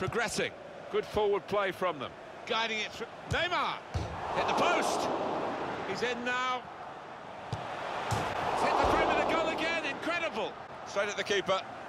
progressing. Good forward play from them. Guiding it through. Neymar! Hit the post! He's in now. It's hit the frame of the goal again, incredible! Straight at the keeper.